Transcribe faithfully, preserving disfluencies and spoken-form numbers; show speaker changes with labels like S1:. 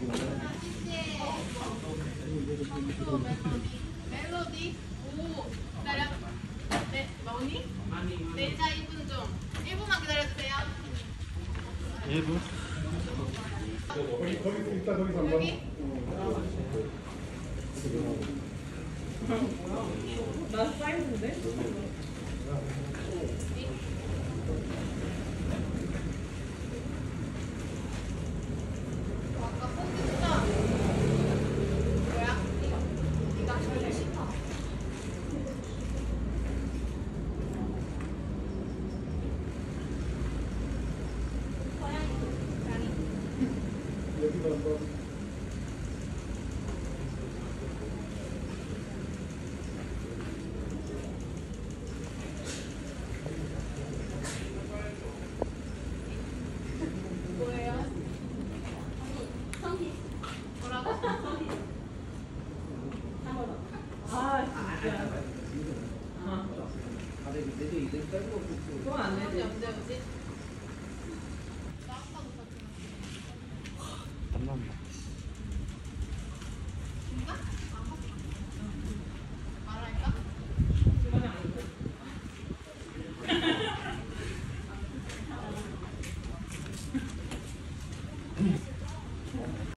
S1: 멜로디. 오. 기다려. 네, 마오니? 네, 자, 이 분 좀. 일 분만 기다려주세요.
S2: 일 분?
S3: 거기 거기 있다 거기 삼 번.
S1: 여기?
S4: 나 사이즈인데?
S1: 아까 포기했다. 뭐야? 이거. 이거 제일 싫다.
S3: 여기도 한 번.
S1: 뭐예요? 뭐라고?
S4: 아, 진짜. 아, 그건 안
S1: 언제
S4: 되지.
S1: 언제 오지?